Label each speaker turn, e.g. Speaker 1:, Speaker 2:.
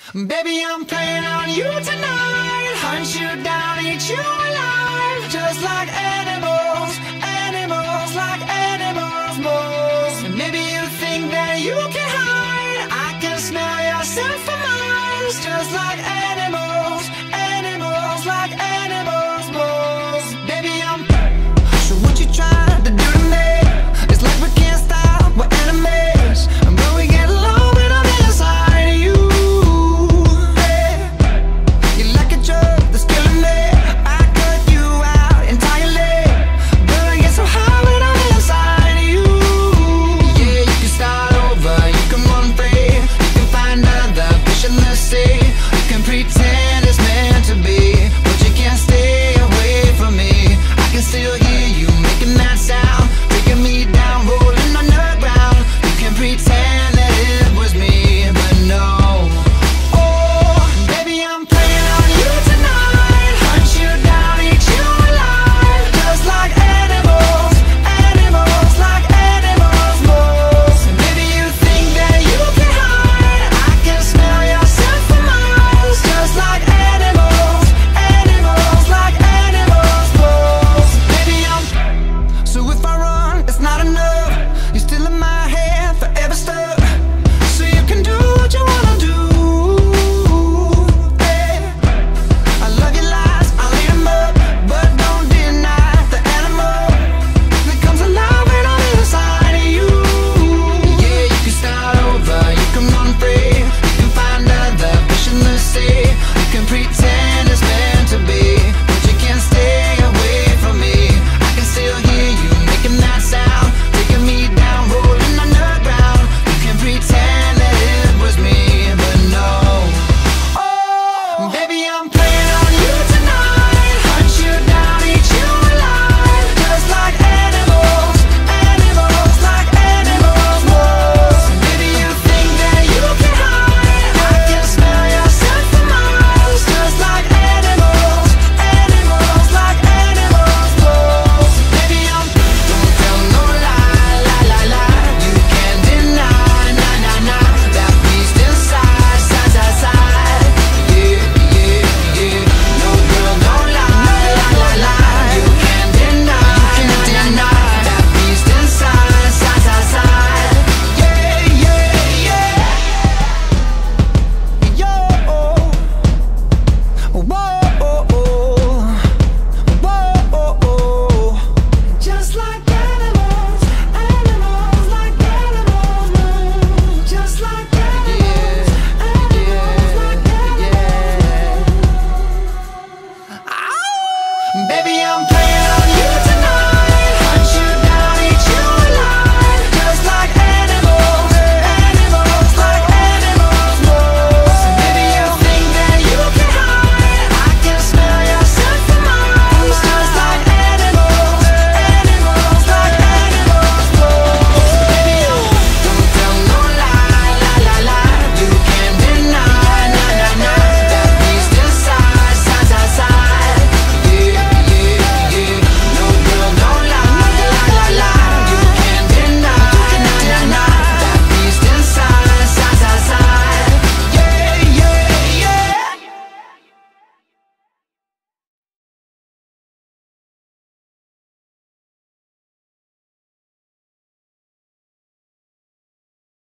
Speaker 1: Baby, I'm playing on you tonight. Hunt you down, eat you alive. Just like animals, animals, like animals, moles. And maybe you think that you can hide. I can smell your scent for miles. Just like animals, animals, like animals, moles. Baby, I'm so what you trying to do to me? It's like we can't stop, we're enemies. And when we get low, when I'm inside of you, yeah. You're like a drug that's killing me. I cut you out entirely, but I get so high when I'm inside of you. Yeah, you can start over, you can run free, you can find other fish in the sea. You can pretend